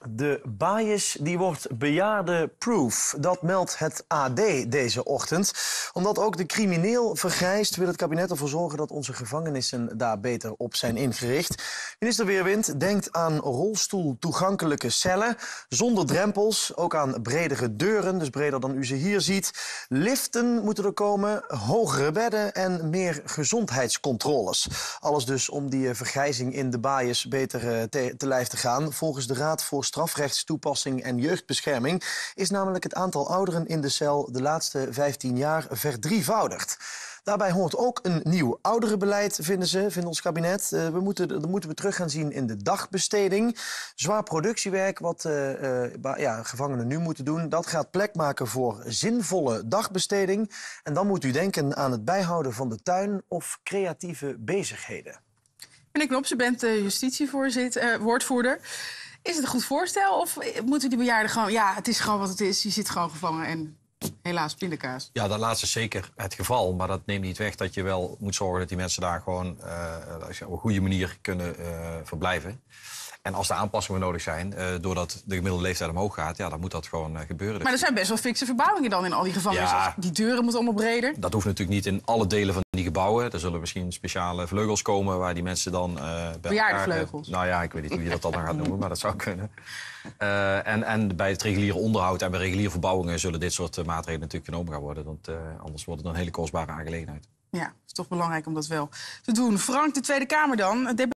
De baaiers die wordt bejaardenproof. Dat meldt het AD deze ochtend. Omdat ook de crimineel vergrijst, wil het kabinet ervoor zorgen dat onze gevangenissen daar beter op zijn ingericht. Minister Weerwind denkt aan rolstoeltoegankelijke cellen, zonder drempels, ook aan bredere deuren, dus breder dan u ze hier ziet. Liften moeten er komen, hogere bedden en meer gezondheidscontroles. Alles dus om die vergrijzing in de baaiers beter te lijf te gaan. Volgens de Raad voor Strafrechtstoepassing en Jeugdbescherming is namelijk het aantal ouderen in de cel de laatste 15 jaar verdrievoudigd. Daarbij hoort ook een nieuw ouderenbeleid, vindt ons kabinet. Dat moeten we terug gaan zien in de dagbesteding. Zwaar productiewerk wat gevangenen nu moeten doen, dat gaat plek maken voor zinvolle dagbesteding. En dan moet u denken aan het bijhouden van de tuin of creatieve bezigheden. Meneer Knops, u bent woordvoerder. Is het een goed voorstel of moeten die bejaarden gewoon... Ja, het is gewoon wat het is, je zit gewoon gevangen en helaas pindakaas. Ja, dat laatste is zeker het geval. Maar dat neemt niet weg dat je wel moet zorgen dat die mensen daar gewoon op een goede manier kunnen verblijven. En als er aanpassingen nodig zijn, doordat de gemiddelde leeftijd omhoog gaat, ja, dan moet dat gewoon gebeuren. Maar er zijn best wel fikse verbouwingen dan in al die gevangenissen. Ja, die deuren moeten allemaal breder. Dat hoeft natuurlijk niet in alle delen van die gebouwen. Er zullen misschien speciale vleugels komen waar die mensen dan bejaardenvleugels. Nou ja, ik weet niet hoe je dat dan gaat noemen, maar dat zou kunnen. En bij het reguliere onderhoud en bij reguliere verbouwingen zullen dit soort maatregelen natuurlijk genomen gaan worden. Want anders wordt het een hele kostbare aangelegenheid. Ja, het is toch belangrijk om dat wel te doen. Frank, de Tweede Kamer dan.